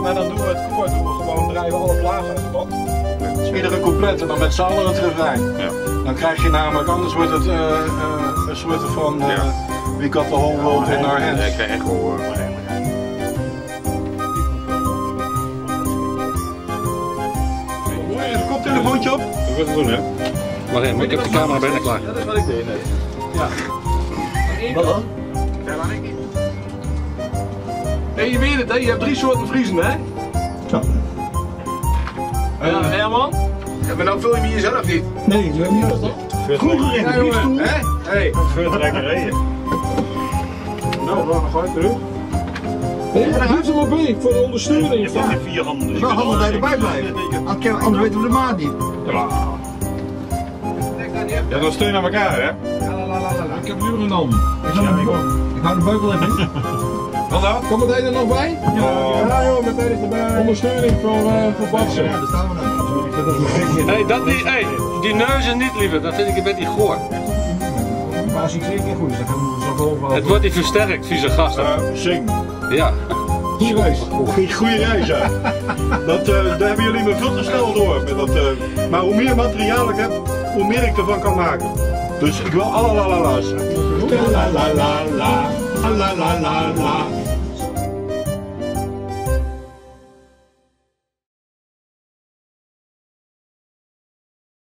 en dan doen we het kort, gewoon drijven alle plagen uit de band. Iedere couplet en dan met z'n allen het refrein. Ja. Dan krijg je namelijk, anders wordt het een soort van we got the whole world in our hands. Ja, ik krijg echt wel Even koptelefoontje op. Dat wordt het doen, hè? Wacht even, ik heb de camera bijna klaar. Dat is wat ik deed net. Ja. Wat dan? Ja, maar ik niet. Hé, je weet het, hè? Je hebt 3 soorten vriezen, hè? Ja. Ja, Herman? Ja, maar nou vul je me jezelf niet. Nee, dat niet dat. Vroeger in de briefstoel. Hè? Hé. Veurtrekkerijen. Nou, we gaan gewoon terug. Doe ze maar bij voor de ondersteuning. Je hebt die 4 handen. Dus Nou, handen dat je erbij blijven. Anders weten we de maat niet. Ja, dan steun je naar elkaar, hè? Ik heb nu genomen. Ik hou de beugel even in. Wat dan? Komt het er nog bij? Ja, joh, meteen is erbij. Ondersteuning voor Batsen. Ja, daar staan we dan. Hey, dat niet, hey, die neuzen niet liever, dat vind ik een beetje goor. Maar als ik 2 keer goed is, dan gaan we zo over. Het wordt niet versterkt, vieze gasten. Zing. Ja. Goeie reis. Goeie reis, ja. Daar hebben jullie me veel te snel door. Met dat, maar hoe meer materiaal ik heb, hoe meer ik ervan kan maken. Dus ik wil allerlalala's. La la la la la la la la la.